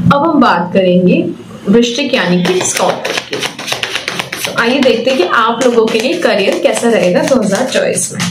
अब हम बात करेंगे वृश्चिक यानी कि स्कॉर्पियो की। तो आइए देखते हैं कि आप लोगों के लिए करियर कैसा रहेगा 2024 में।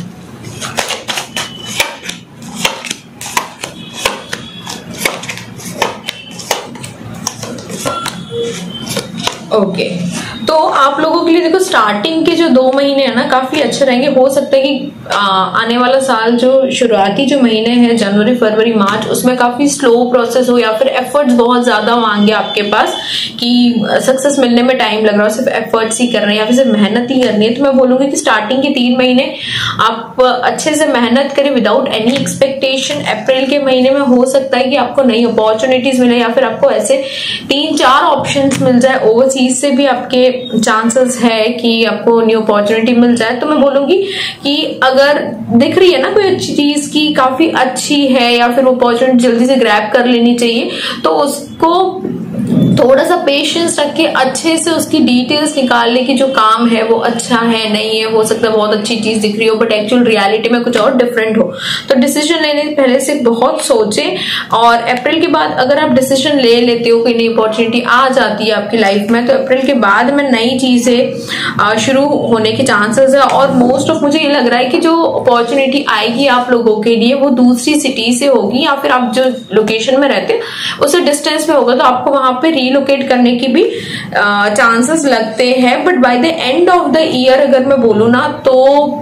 ओके, तो आप लोगों के लिए देखो स्टार्टिंग के जो 2 महीने हैं ना काफी अच्छे रहेंगे। हो सकता है कि आने वाला साल जो शुरुआती जो महीने हैं जनवरी फरवरी मार्च उसमें काफी स्लो प्रोसेस हो या फिर एफर्ट्स बहुत ज्यादा मांगे आपके पास कि सक्सेस मिलने में टाइम लग रहा हो, सिर्फ एफर्ट्स ही कर रहे हैं या फिर सिर्फ मेहनत ही करनी है। तो मैं बोलूंगी कि स्टार्टिंग के 3 महीने आप अच्छे से मेहनत करें विदाउट एनी एक्सपेक्टेशन। अप्रैल के महीने में हो सकता है कि आपको नई अपॉर्चुनिटीज मिले या फिर आपको ऐसे 3-4 ऑप्शंस मिल जाए। ओवरसीज से भी आपके चांसेस है कि आपको न्यू अपॉर्चुनिटी मिल जाए। तो मैं बोलूंगी कि अगर दिख रही है ना कोई चीज की काफी अच्छी है या फिर अपॉर्चुनिटी जल्दी से ग्रैब कर लेनी चाहिए, तो उसको थोड़ा सा पेशेंस रख के अच्छे से उसकी डिटेल्स निकालने की जो काम है वो अच्छा है नहीं है। हो सकता है बहुत अच्छी चीज दिख रही हो बट एक्चुअल रियलिटी में कुछ और डिफरेंट हो। तो डिसीजन लेने से पहले से बहुत सोचे, और अप्रैल के बाद अगर आप डिसीजन ले लेते हो, कोई नई अपॉर्चुनिटी आ जाती है आपकी लाइफ में, तो अप्रैल के बाद में नई चीजें शुरू होने के चांसेस है। और मोस्ट ऑफ मुझे ये लग रहा है कि जो अपॉर्चुनिटी आएगी आप लोगों के लिए वो दूसरी सिटी से होगी या फिर आप जो लोकेशन में रहते हैं उससे डिस्टेंस में होगा, तो आपको वहां पे रीलोकेट करने की भी चांसेस लगते हैं। But by the end of the year अगर मैं बोलूँ ना तो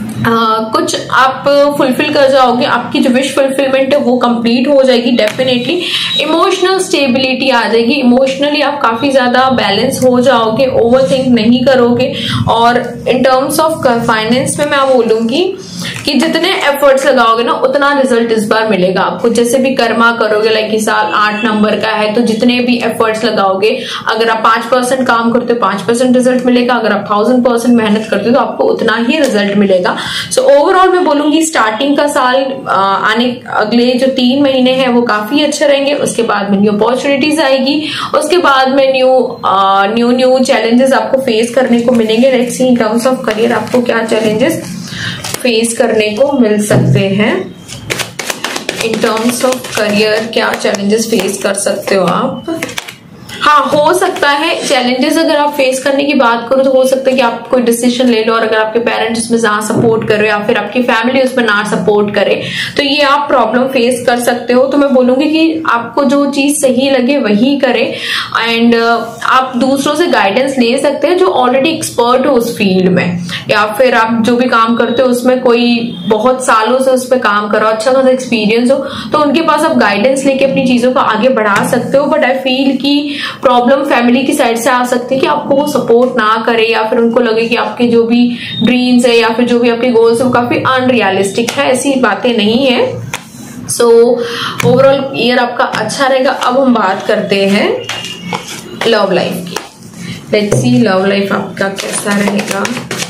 कुछ आप फुलफिल कर जाओगे, आपकी जो विश फुलफिलमेंट है वो कंप्लीट हो जाएगी डेफिनेटली। इमोशनल स्टेबिलिटी आ जाएगी, इमोशनली आप काफी ज्यादा बैलेंस हो जाओगे, ओवरथिंक नहीं करोगे। और इन टर्म्स ऑफ फाइनेंस में मैं बोलूंगी कि जितने एफर्ट्स लगाओगे ना उतना रिजल्ट इस बार मिलेगा आपको। जैसे भी कर्मा करोगे, लाइक इस साल 8 नंबर का है तो जितने भी एफर्ट्स लगाओगे, अगर आप 5% काम करते हो 5% रिजल्ट मिलेगा, अगर आप 1000% मेहनत करते हो तो आपको उतना ही रिजल्ट मिलेगा। सो ओवरऑल मैं बोलूंगी स्टार्टिंग का साल अगले जो 3 महीने हैं वो काफी अच्छे रहेंगे। उसके बाद में न्यू अपॉर्चुनिटीज आएगी, उसके बाद में न्यू चैलेंजेस आपको फेस करने को मिलेंगे। Let's see in terms of career आपको क्या चैलेंजेस फेस करने को मिल सकते हैं। इन टर्म्स ऑफ करियर क्या चैलेंजेस फेस कर सकते हो आप? हाँ, हो सकता है चैलेंजेस अगर आप फेस करने की बात करो तो हो सकता है कि आप कोई डिसीजन ले लो और अगर आपके पेरेंट्स उसमें ना सपोर्ट करे या फिर आपकी फैमिली उसमें ना सपोर्ट करे तो ये आप प्रॉब्लम फेस कर सकते हो। तो मैं बोलूंगी कि आपको जो चीज सही लगे वही करें, एंड आप दूसरों से गाइडेंस ले सकते हैं जो ऑलरेडी एक्सपर्ट हो उस फील्ड में, या फिर आप जो भी काम करते हो उसमें कोई बहुत सालों से उस पर काम करो, अच्छा खासा एक्सपीरियंस हो, तो उनके पास आप गाइडेंस लेके अपनी चीजों को आगे बढ़ा सकते हो। बट आई फील की प्रॉब्लम फैमिली की साइड से आ सकती है कि आपको वो सपोर्ट ना करे या फिर उनको लगे कि आपके जो भी ड्रीम्स है या फिर जो भी आपके गोल्स है वो काफी अनरियलिस्टिक है। ऐसी बातें नहीं है। सो ओवरऑल ईयर आपका अच्छा रहेगा। अब हम बात करते हैं लव लाइफ की। लेट्स सी लव लाइफ आपका कैसा रहेगा।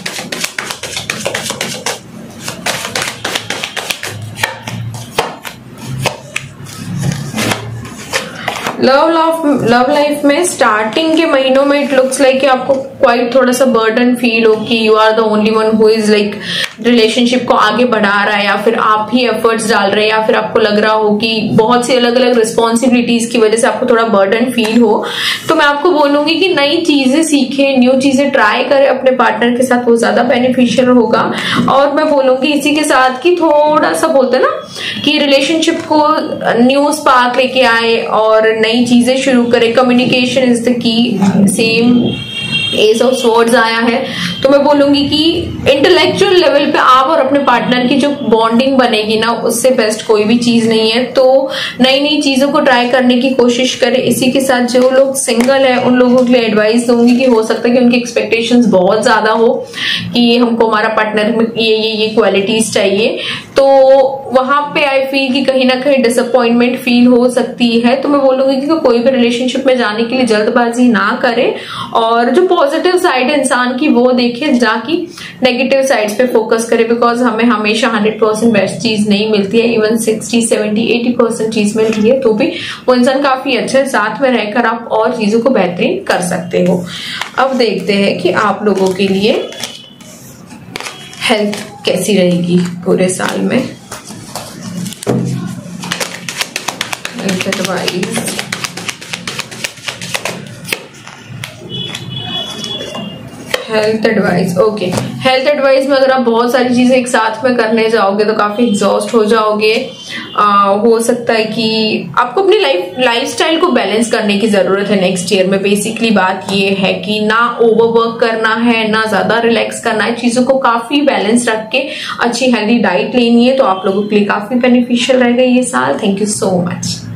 लव लाइफ में स्टार्टिंग के महीनों में इट लुक्स लाइक कि आपको क्वाइट थोड़ा सा बर्डन फील हो कि you are the only one who is like relationship को आगे बढ़ा रहा है, या फिर आप ही एफर्ट्स डाल रहे हैं, या फिर आपको लग रहा हो कि बहुत सी अलग अलग रिस्पॉन्सिबिलिटीज की वजह से आपको थोड़ा बर्डन फील हो। तो मैं आपको बोलूंगी कि नई चीजें सीखें, न्यू चीजें ट्राई करें अपने पार्टनर के साथ, वो ज्यादा बेनिफिशियल होगा। और मैं बोलूंगी इसी के साथ कि थोड़ा सा बोलते हैं ना कि रिलेशनशिप को न्यू स्पार्क लेके आए और नई चीजें शुरू करें। Communication is the key. Same ace of swords आया है, तो मैं बोलूंगी कि इंटेलेक्चुअल लेवल पे आप और अपने पार्टनर की जो बॉन्डिंग बनेगी ना उससे बेस्ट कोई भी चीज नहीं है। तो नई नई चीजों को ट्राई करने की कोशिश करें। इसी के साथ जो लोग सिंगल है उन लोगों के लिए एडवाइस दूंगी कि हो सकता है कि उनकी एक्सपेक्टेशंस बहुत ज्यादा हो कि हमको हमारा पार्टनर में ये क्वालिटीज चाहिए, तो वहां पे आई फील कि कहीं ना कहीं डिसअपॉइंटमेंट फील हो सकती है। तो मैं बोलूंगी कि कोई भी रिलेशनशिप में जाने के लिए जल्दबाजी ना करे और जो पॉजिटिव साइड है इंसान की वो देखे, जाकि नेगेटिव साइड्स पे फोकस करे। बिकॉज हमें हमेशा 100% बेस्ट चीज नहीं मिलती है, इवन 60, 70, 80% चीज मिलती है तो भी वो इंसान काफी अच्छा है। साथ में रहकर आप और चीजों को बेहतरीन कर सकते हो। अब देखते हैं कि आप लोगों के लिए हेल्थ कैसी रहेगी पूरे साल में। Advice health advice, okay. Health advice में अगर आप बहुत सारी चीजें एक साथ में करने जाओगे तो काफी एग्जॉस्ट हो जाओगे। हो सकता है कि आपको अपनी लाइफस्टाइल को बैलेंस करने की जरूरत है नेक्स्ट ईयर में। बेसिकली बात ये है कि ना ओवरवर्क करना है, ना ज्यादा रिलैक्स करना है, चीजों को काफी बैलेंस रख के अच्छी हेल्दी डाइट लेनी है, तो आप लोगों के लिए काफी बेनिफिशियल रहेगा ये साल। Thank you so much.